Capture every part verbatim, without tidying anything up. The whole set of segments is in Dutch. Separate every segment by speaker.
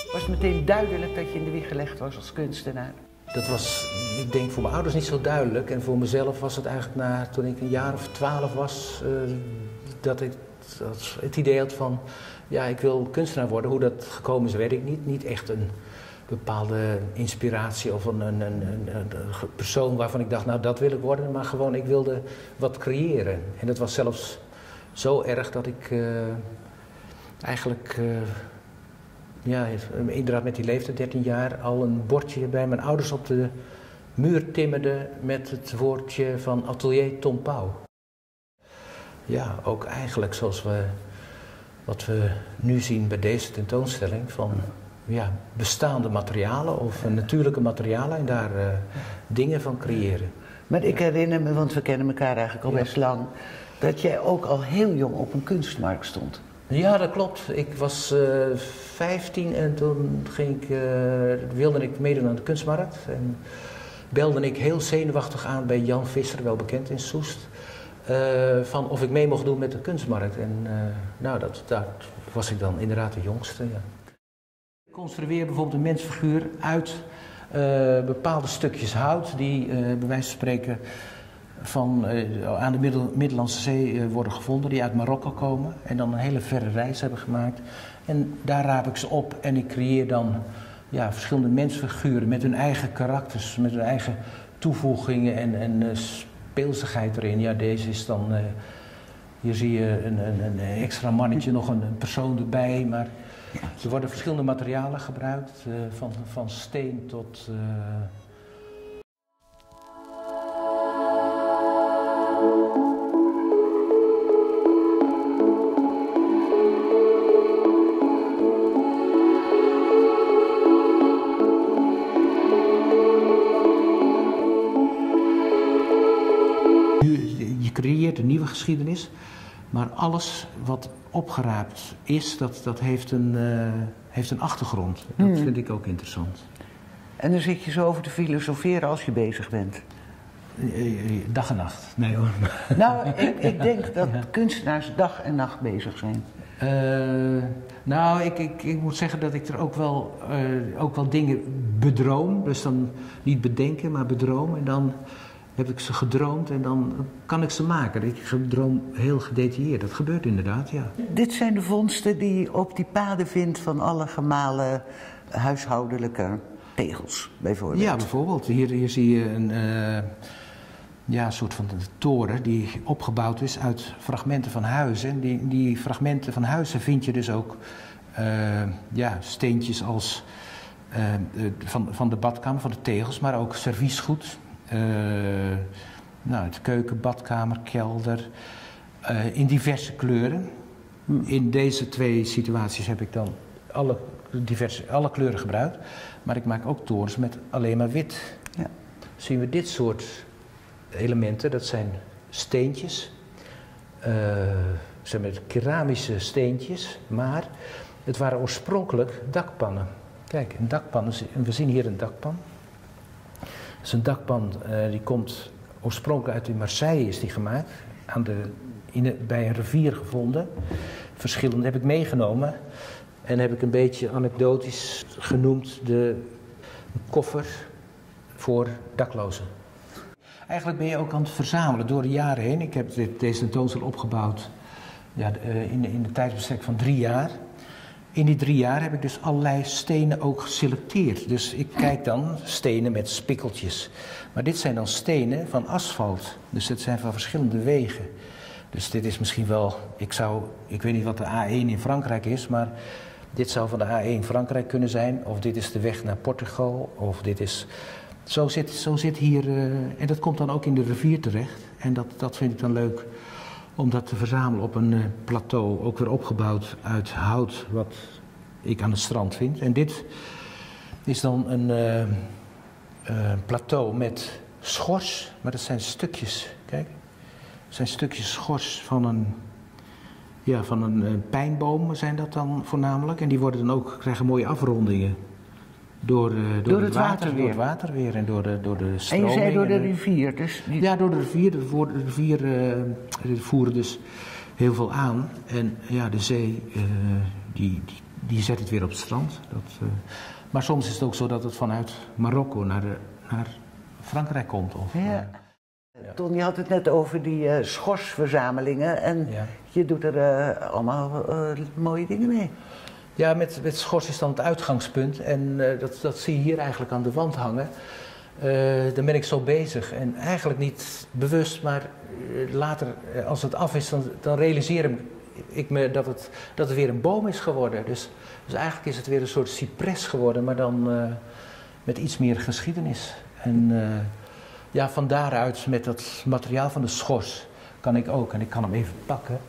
Speaker 1: Was het meteen duidelijk dat je in de wieg gelegd was als kunstenaar?
Speaker 2: Dat was, ik denk, voor mijn ouders niet zo duidelijk. En voor mezelf was het eigenlijk na, toen ik een jaar of twaalf was, uh, dat ik dat het idee had van, ja, ik wil kunstenaar worden. Hoe dat gekomen is, weet ik niet. Niet echt een bepaalde inspiratie of een, een, een, een, een persoon waarvan ik dacht, nou, dat wil ik worden. Maar gewoon, ik wilde wat creëren. En dat was zelfs zo erg dat ik uh, eigenlijk... Uh, Ja, inderdaad met die leeftijd, dertien jaar, al een bordje bij mijn ouders op de muur timmerde met het woordje van Atelier Tom Pauw. Ja, ook eigenlijk zoals we, wat we nu zien bij deze tentoonstelling, van ja, bestaande materialen of natuurlijke materialen en daar uh, dingen van creëren. Maar
Speaker 1: ik herinner me, want we kennen elkaar eigenlijk al best lang, dat jij ook al heel jong op een kunstmarkt stond.
Speaker 2: Ja, dat klopt. Ik was uh, vijftien en toen ging ik, uh, wilde ik meedoen aan de kunstmarkt. En belde ik heel zenuwachtig aan bij Jan Visser, wel bekend in Soest, uh, van of ik mee mocht doen met de kunstmarkt. En uh, nou, dat, daar was ik dan inderdaad de jongste. Ja. Ik construeer bijvoorbeeld een mensfiguur uit uh, bepaalde stukjes hout die uh, bij wijze van spreken van, uh, aan de Middel Middellandse Zee uh, worden gevonden, die uit Marokko komen en dan een hele verre reis hebben gemaakt. En daar raap ik ze op en ik creëer dan ja, verschillende mensfiguren met hun eigen karakters, met hun eigen toevoegingen en, en uh, speelsigheid erin. Ja, deze is dan, uh, hier zie je een, een, een extra mannetje, nog een, een persoon erbij, maar er worden verschillende materialen gebruikt, uh, van, van steen tot... Uh, Je creëert een nieuwe geschiedenis, maar alles wat opgeraapt is, dat, dat heeft, een, uh, heeft een achtergrond. Dat hmm. vind ik ook interessant.
Speaker 1: En dan zit je zo over te filosoferen als je bezig bent?
Speaker 2: Dag en nacht. Nee hoor.
Speaker 1: Nou, ik, ik denk dat ja. kunstenaars dag en nacht bezig zijn.
Speaker 2: Uh, nou, ik, ik, ik moet zeggen dat ik er ook wel, uh, ook wel dingen bedroom. Dus dan niet bedenken, maar bedromen. En dan heb ik ze gedroomd en dan kan ik ze maken. Ik droom heel gedetailleerd. Dat gebeurt inderdaad, ja.
Speaker 1: Dit zijn de vondsten die je op die paden vindt van alle gemalen huishoudelijke tegels, bijvoorbeeld?
Speaker 2: Ja, bijvoorbeeld. Hier, hier zie je een, uh, ja, een soort van toren die opgebouwd is uit fragmenten van huizen. En die, die fragmenten van huizen vind je dus ook uh, ja, steentjes als uh, van, van de badkamer, van de tegels, maar ook serviesgoed. Uh, nou, het keuken, badkamer, kelder, uh, in diverse kleuren. In deze twee situaties heb ik dan alle, diverse, alle kleuren gebruikt, maar ik maak ook torens met alleen maar wit. Ja. Zien we dit soort elementen, dat zijn steentjes, uh, zijn met keramische steentjes, maar het waren oorspronkelijk dakpannen. Kijk, een dakpan, we zien hier een dakpan. Dat is een dakpan uh, die komt oorspronkelijk uit Marseille, is die gemaakt, aan de, in de, bij een rivier gevonden. Verschillende heb ik meegenomen en heb ik een beetje anekdotisch genoemd de koffer voor daklozen. Eigenlijk ben je ook aan het verzamelen door de jaren heen. Ik heb dit, deze tentoonstelling opgebouwd ja, in, in de tijdsbestek van drie jaar. In die drie jaar heb ik dus allerlei stenen ook geselecteerd. Dus ik kijk dan stenen met spikkeltjes. Maar dit zijn dan stenen van asfalt. Dus het zijn van verschillende wegen. Dus dit is misschien wel, ik zou, ik weet niet wat de A één in Frankrijk is, maar dit zou van de A één Frankrijk kunnen zijn. Of dit is de weg naar Portugal, of dit is... Zo zit, zo zit hier, uh, en dat komt dan ook in de rivier terecht. En dat, dat vind ik dan leuk om dat te verzamelen op een uh, plateau, ook weer opgebouwd uit hout, wat ik aan het strand vind. En dit is dan een uh, uh, plateau met schors, maar dat zijn stukjes, kijk. Dat zijn stukjes schors van een, ja, van een uh, pijnboom zijn dat dan voornamelijk. En die worden dan ook, krijgen mooie afrondingen. Door, uh, door,
Speaker 1: door
Speaker 2: het,
Speaker 1: het
Speaker 2: water,
Speaker 1: water weer.
Speaker 2: Door het water weer en door de, door de stroming.
Speaker 1: En je zei door de rivier? Dus die...
Speaker 2: Ja, door de rivier. De, de rivier uh, voeren dus heel veel aan. En ja, de zee, uh, die, die, die zet het weer op het strand. Dat, uh, maar soms is het ook zo dat het vanuit Marokko naar, de, naar Frankrijk komt. Of,
Speaker 1: ja.
Speaker 2: Uh,
Speaker 1: ja. Ton, je had het net over die uh, schorsverzamelingen en ja. je doet er uh, allemaal uh, mooie dingen mee.
Speaker 2: Ja, met, met schors is dan het uitgangspunt en uh, dat, dat zie je hier eigenlijk aan de wand hangen. Uh, dan ben ik zo bezig en eigenlijk niet bewust, maar uh, later uh, als het af is, dan, dan realiseer ik me dat het, dat het weer een boom is geworden. Dus, dus eigenlijk is het weer een soort cypres geworden, maar dan uh, met iets meer geschiedenis. En uh, ja, van daaruit met dat materiaal van de schors kan ik ook, en ik kan hem even pakken,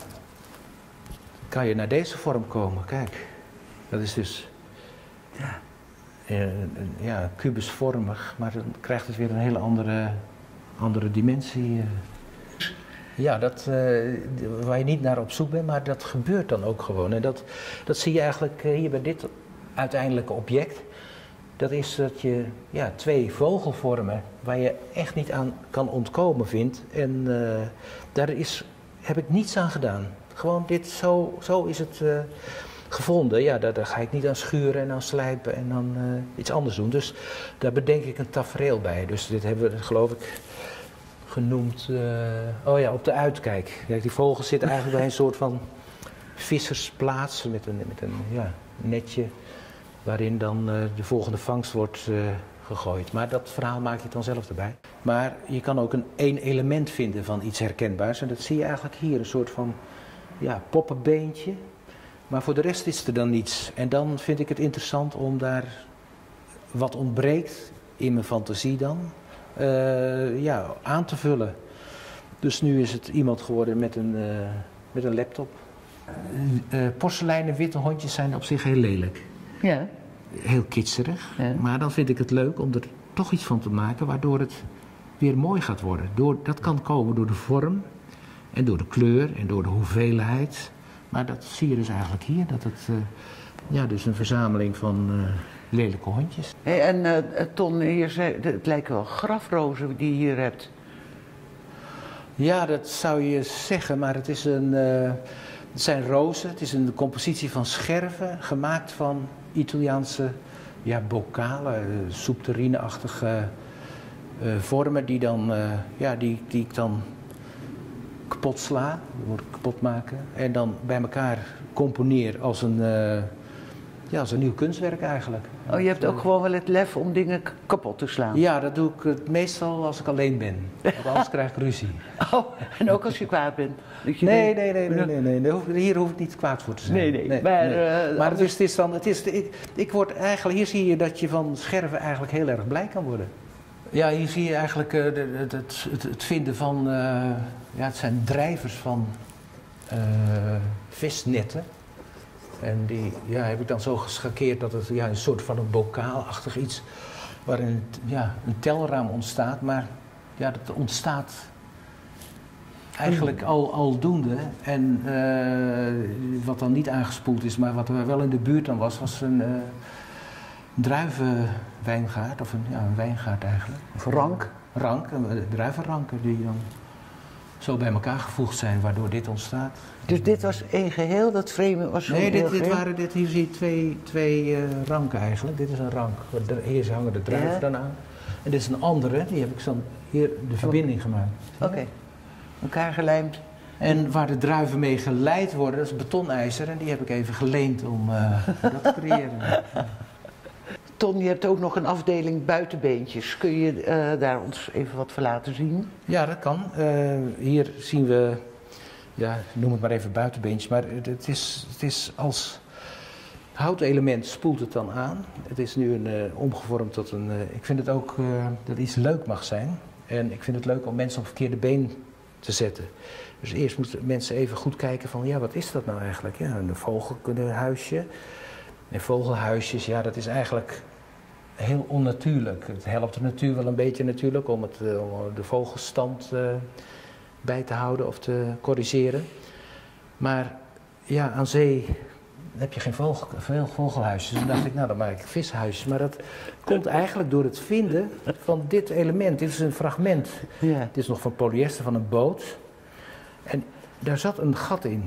Speaker 2: kan je naar deze vorm komen. Kijk, dat is dus ja, uh, ja kubusvormig, maar dan krijgt het weer een hele andere, andere dimensie. Uh. Ja, dat, uh, waar je niet naar op zoek bent, maar dat gebeurt dan ook gewoon. En dat, dat zie je eigenlijk uh, hier bij dit uiteindelijke object. Dat is dat je ja, twee vogelvormen waar je echt niet aan kan ontkomen vindt. En uh, daar is, heb ik niets aan gedaan. Gewoon dit, zo, zo is het uh, gevonden. Ja, daar, daar ga ik niet aan schuren en aan slijpen en dan uh, iets anders doen. Dus daar bedenk ik een tafereel bij. Dus dit hebben we, geloof ik, genoemd, uh, oh ja, op de uitkijk. Kijk, die vogel zit eigenlijk bij een soort van vissersplaats met een, met een ja, netje waarin dan uh, de volgende vangst wordt uh, gegooid. Maar dat verhaal maak je dan zelf erbij. Maar je kan ook een één element vinden van iets herkenbaars en dat zie je eigenlijk hier, een soort van ja, poppenbeentje. Maar voor de rest is er dan niets. En dan vind ik het interessant om daar wat ontbreekt in mijn fantasie dan, Uh, ja, aan te vullen. Dus nu is het iemand geworden met een, uh, met een laptop. Uh, uh, porseleinen witte hondjes zijn op zich heel lelijk.
Speaker 1: Ja.
Speaker 2: Heel kitscherig.
Speaker 1: Ja.
Speaker 2: Maar dan vind ik het leuk om er toch iets van te maken waardoor het weer mooi gaat worden. Door, dat kan komen door de vorm en door de kleur en door de hoeveelheid. Maar dat zie je dus eigenlijk hier. Dat het uh, ja, dus een verzameling van Uh, lelijke hondjes.
Speaker 1: Hey, en uh, Ton, hier zei, het lijken wel grafrozen die je hier hebt.
Speaker 2: Ja, dat zou je zeggen, maar het, is een, uh, het zijn rozen. Het is een compositie van scherven, gemaakt van Italiaanse ja, bokalen, uh, soepterrine-achtige uh, vormen die, dan, uh, ja, die, die ik dan kapot sla, kapot maken en dan bij elkaar componeer als een Uh, Ja, dat is een nieuw kunstwerk eigenlijk.
Speaker 1: Oh, je hebt ook gewoon wel het lef om dingen kapot te slaan?
Speaker 2: Ja, dat doe ik het meestal als ik alleen ben. Want anders krijg ik ruzie.
Speaker 1: Oh, en ook als je kwaad bent? Dat je
Speaker 2: nee,
Speaker 1: denkt,
Speaker 2: nee, nee, nee, nee, nee. Hier hoef ik niet kwaad voor te zijn.
Speaker 1: Nee, nee.
Speaker 2: nee
Speaker 1: maar
Speaker 2: nee.
Speaker 1: Uh,
Speaker 2: maar het is, het is dan, het is, ik, ik word eigenlijk, hier zie je dat je van scherven eigenlijk heel erg blij kan worden. Ja, hier zie je eigenlijk uh, het, het, het, het vinden van, uh, ja, het zijn drijvers van uh, visnetten. En die ja, heb ik dan zo geschakeerd dat het ja, een soort van een bokaalachtig iets, waarin een, ja, een telraam ontstaat, maar ja, dat ontstaat eigenlijk al, aldoende. En uh, wat dan niet aangespoeld is, maar wat er wel in de buurt dan was, was een uh, druivenwijngaard, of een, ja, een wijngaard eigenlijk.
Speaker 1: Of rank?
Speaker 2: Rank, druivenranken die dan zo bij elkaar gevoegd zijn, waardoor dit ontstaat.
Speaker 1: Dus dit was één geheel, dat frame was zo
Speaker 2: Nee, dit,
Speaker 1: heel
Speaker 2: dit
Speaker 1: geheel?
Speaker 2: waren, dit, hier zie je twee, twee uh, ranken eigenlijk. Dit is een rank, hier hangen de druiven
Speaker 1: ja.
Speaker 2: dan aan. En dit is een andere, die heb ik dan hier de verbinding gemaakt.
Speaker 1: Oké, okay. Elkaar gelijmd.
Speaker 2: En waar de druiven mee geleid worden, dat is betonijzer en die heb ik even geleend om uh, dat te creëren.
Speaker 1: Ton, je hebt ook nog een afdeling buitenbeentjes. Kun je uh, daar ons even wat van laten zien?
Speaker 2: Ja, dat kan. Uh, hier zien we, ja, noem het maar even buitenbeentjes, maar het, het, is, het is als houtelement spoelt het dan aan. Het is nu een, uh, omgevormd tot een, uh, ik vind het ook uh, dat iets leuk mag zijn. En ik vind het leuk om mensen op het verkeerde been te zetten. Dus eerst moeten mensen even goed kijken van, ja, wat is dat nou eigenlijk? Ja, een vogelhuisje. En vogelhuisjes, ja, dat is eigenlijk heel onnatuurlijk. Het helpt de natuur wel een beetje natuurlijk om, het, om de vogelstand uh, bij te houden of te corrigeren. Maar ja, aan zee heb je geen vogel, veel vogelhuisjes. Dus dan dacht ik, nou dan maak ik vishuisjes. Maar dat komt eigenlijk door het vinden van dit element. Dit is een fragment. Ja. Dit is nog van polyester van een boot. En daar zat een gat in.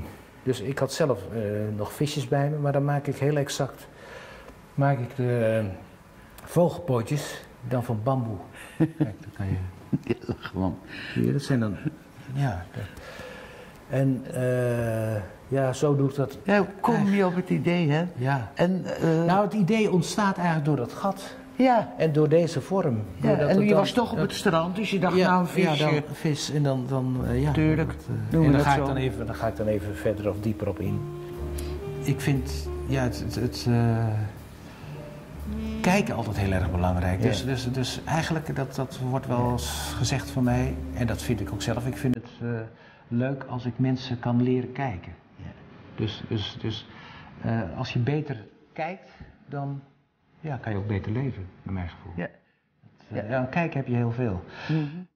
Speaker 2: Dus ik had zelf uh, nog visjes bij me, maar dan maak ik heel exact maak ik de uh, vogelpootjes dan van bamboe. Kijk, dat kan je.
Speaker 1: Ja, gewoon.
Speaker 2: Hier, dat zijn dan. Ja. Dat. En uh, ja, zo doe ik dat.
Speaker 1: Ja, hoe kom je op het idee, hè?
Speaker 2: Ja.
Speaker 1: En, uh,
Speaker 2: nou, het idee ontstaat eigenlijk door dat gat.
Speaker 1: Ja.
Speaker 2: En door deze vorm.
Speaker 1: Ja, en je dan, was toch op het strand, dus je dacht,
Speaker 2: ja,
Speaker 1: nou een visje.
Speaker 2: Ja, dan vis en dan, dan uh, ja.
Speaker 1: Tuurlijk,
Speaker 2: dat, uh,
Speaker 1: doen we
Speaker 2: en dan
Speaker 1: dat
Speaker 2: ga,
Speaker 1: zo.
Speaker 2: ik dan, even, dan ga ik dan even verder of dieper op in. Ik vind, ja, het, het, het uh, kijken altijd heel erg belangrijk. Ja. Dus, dus, dus eigenlijk, dat, dat wordt wel eens gezegd van mij, en dat vind ik ook zelf, ik vind het uh, leuk als ik mensen kan leren kijken. Ja. Dus, dus, dus uh, als je beter kijkt, dan ja, kan je ook beter leven, naar mijn gevoel. Ja. Dat, uh, ja. Ja, kijken heb je heel veel. Mm-hmm.